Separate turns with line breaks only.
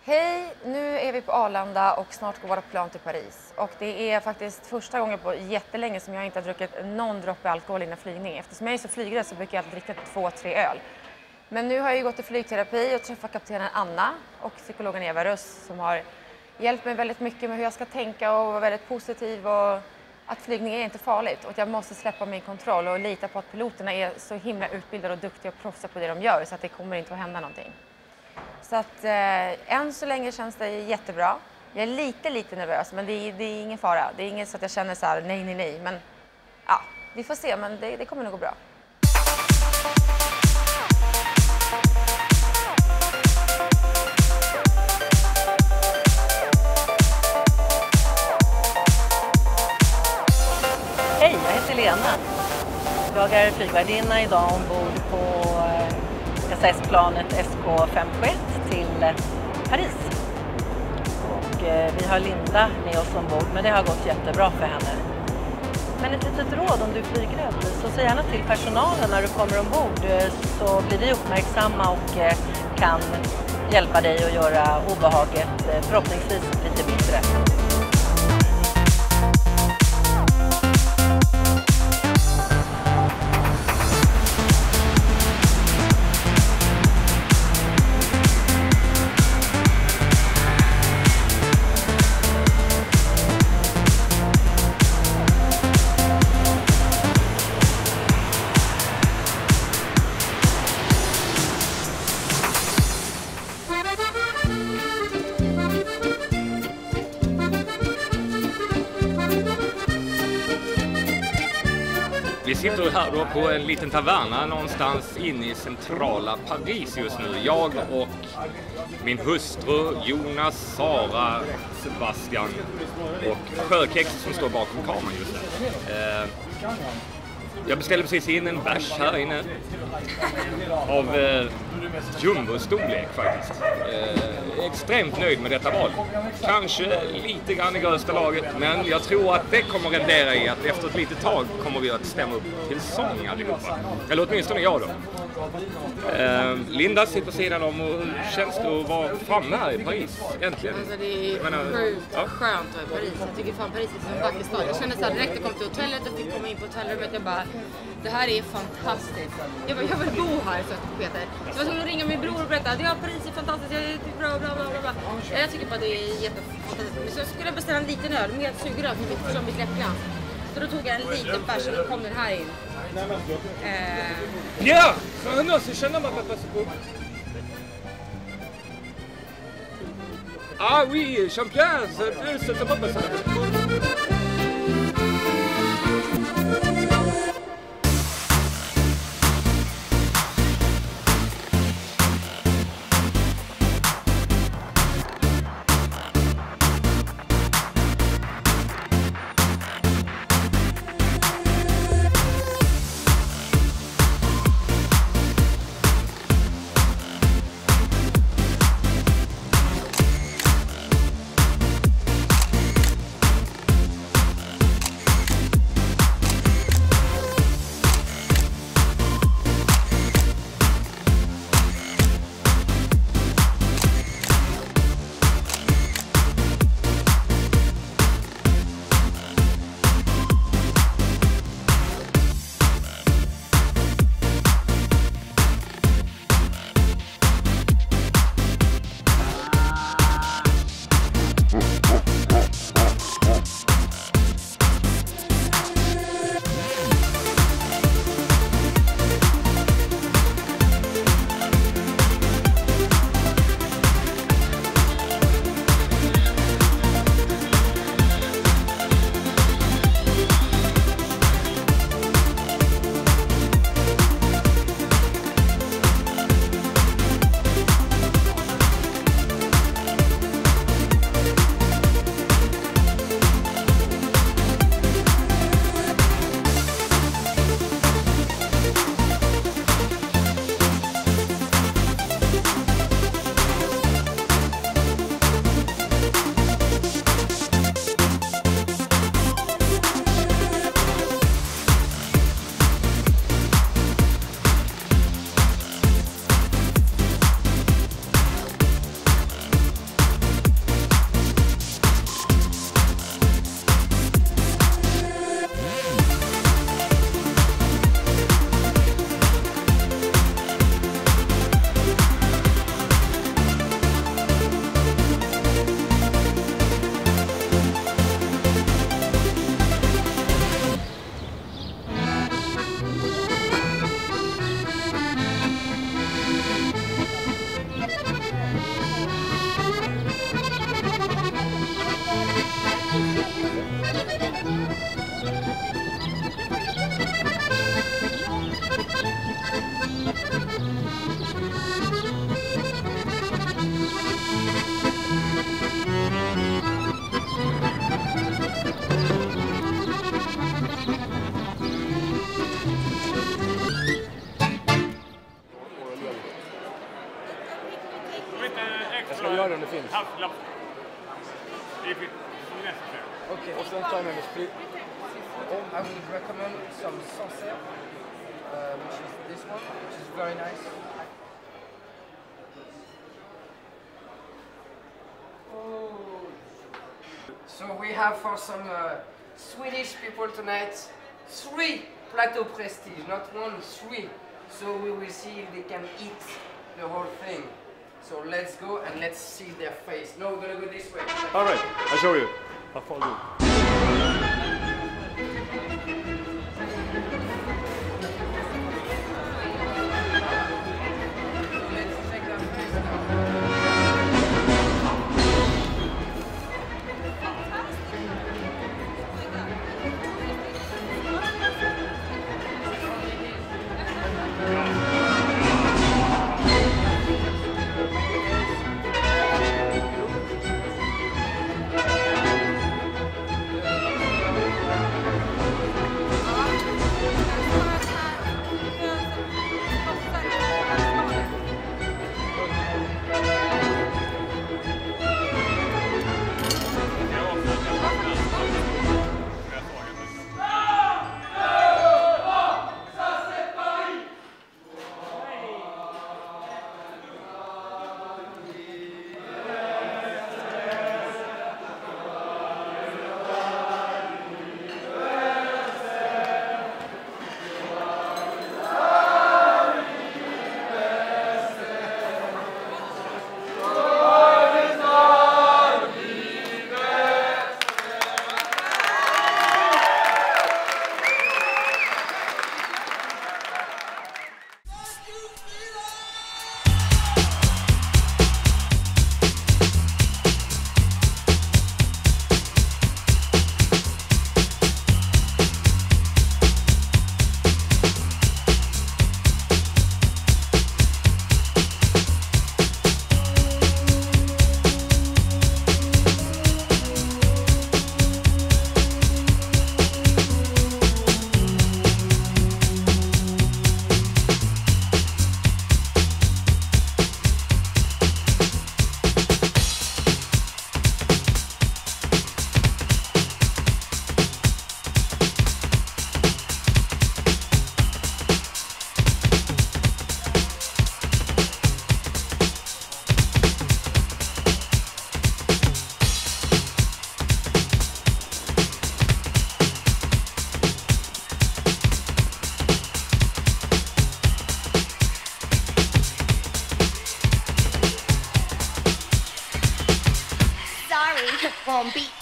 Hej, nu är vi på Arlanda och snart går våra plan till Paris. Och det är faktiskt första gången på jättelänge som jag inte har druckit någon droppe alkohol innan flygning. Eftersom jag är så flygrädd så brukar jag alltid dricka 2-3 öl. Men nu har jag ju gått i flygterapi och träffat kaptenen Anna och psykologen Eva Russ som har hjälpt mig väldigt mycket med hur jag ska tänka och vara väldigt positiv och att flygning är inte farligt och att jag måste släppa min kontroll och lita på att piloterna är så himla utbildade och duktiga och proffsiga på det de gör så att det kommer inte att hända någonting. Så att än så länge känns det jättebra. Jag är lite nervös men det är ingen fara. Det är inget så att jag känner så här nej. Men ja, vi får se men det kommer nog gå bra.
Hej, jag heter Lena. Jag är flygvärdinna idag ombord på SAS-planet SK571 till Paris. Och vi har Linda med oss ombord, men det har gått jättebra för henne. Men ett litet råd om du är flygrädd, så säg gärna till personalen när du kommer ombord så blir vi uppmärksamma och kan hjälpa dig att göra obehaget förhoppningsvis lite mindre.
Vi sitter här då på en liten taverna någonstans inne i centrala Paris just nu. Jag och min hustru, Jonas, Sara, Sebastian och Sjökex som står bakom kameran just nu. Jag beställde precis in en bärs här inne av jumbo-storlek faktiskt. Extremt nöjd med detta val. Kanske lite grann i grövsta laget, men jag tror att det kommer rendera i att efter ett litet tag kommer vi att stämma upp till sång allihopa. Eller åtminstone jag då. Linda sitter på sidan om och hur känns det att vara framme här i Paris äntligen?
Alltså det är sjukt skönt att vara i Paris. Jag tycker fan Paris är en vacker stad. Jag kände så här direkt jag kom till hotellet och fick komma in på hotellrummet. Jag bara, det här är fantastiskt. Jag vill bo här, så Peter. Så jag var tvungen att ringa min bror och berätta att Paris är fantastiskt, jag är bra, bla. Jag tycker bara det är jättefantastiskt. Så jag skulle beställa en liten öl med sugrör som mitt läppglans. Så då tog jag en liten bärs och då kom den här in.
Ja! Non, c'est Chana m'a pas passé pour. Ah oui, champion, ça t'a pas passé.
om det finns. Okej, och sen tar jag med mig sprit.
I would recommend some Sancerre, which is this one, which is very nice. So we have for some Swedish people tonight 3 plateau prestige, not 1, 3. So we will see if they can eat the whole thing. So let's go and let's see their face. No, we're gonna go this way.
All right, I'll show you. I'll follow you.
Let's check their face now.
on beat.